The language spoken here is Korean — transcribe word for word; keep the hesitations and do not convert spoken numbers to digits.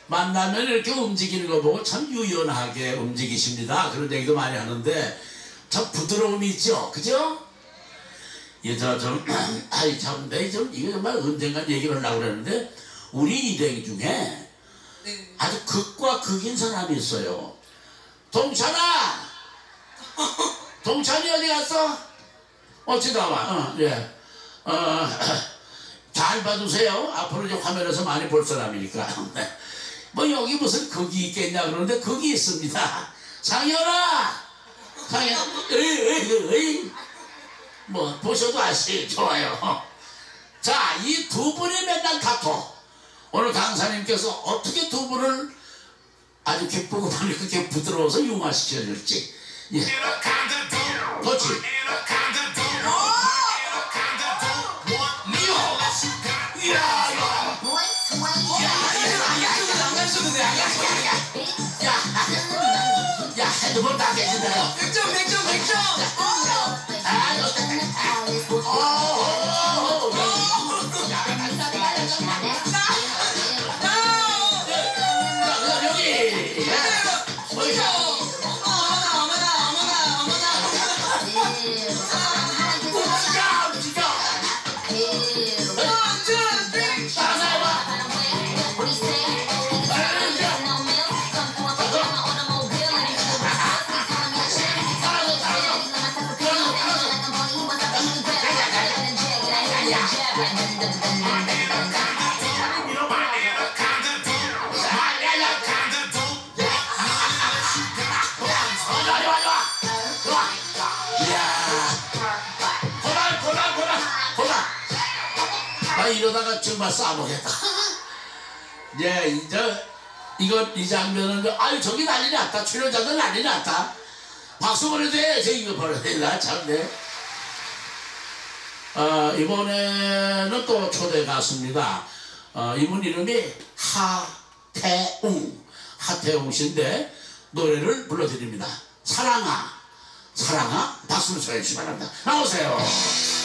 만나면 이렇게 움직이는 거 보고 참 유연하게 움직이십니다. 그런 얘기도 많이 하는데 참 부드러움이 있죠, 그죠? 예, 저 좀 아이 참, 내 좀 이거 정말 언젠간 얘기를 하려고 그랬는데 우리 일행 중에 아주 극과 극인 사람이 있어요. 동찬아, 동찬이 어디 갔어? 어찌 나와? 어, 예, 어, 잘 봐두세요. 앞으로 이제 화면에서 많이 볼 사람이니까. 뭐 여기 무슨 극이 있겠냐 그러는데 극이 있습니다. 상현아, 상현, 에이, 에이, 에이. 뭐 보셔도 아시 좋아요. 자, 이 두 분이 맨날 다퉈. 오늘 강사님께서 어떻게 두 분을 아주 기쁘고 그렇게 부드러워서 융화시켜줄지. 예. 그렇지. 야, 핸드폰 다 깨진다요. 백 점, 백 점, 백 점. 이러다가 정말 싸우겠다. 예, 이제 이거 이 장면은 아유 저기 난리 났다. 출연자들 난리 났다. 박수 보내도 돼. 저 이거 보내야 참네. 어, 이번에는 또 초대 가수입니다. 어, 이분 이름이 하태웅, 하태웅 씨인데 노래를 불러드립니다. 사랑아, 사랑아. 박수로 쳐주시기 바랍니다. 나오세요.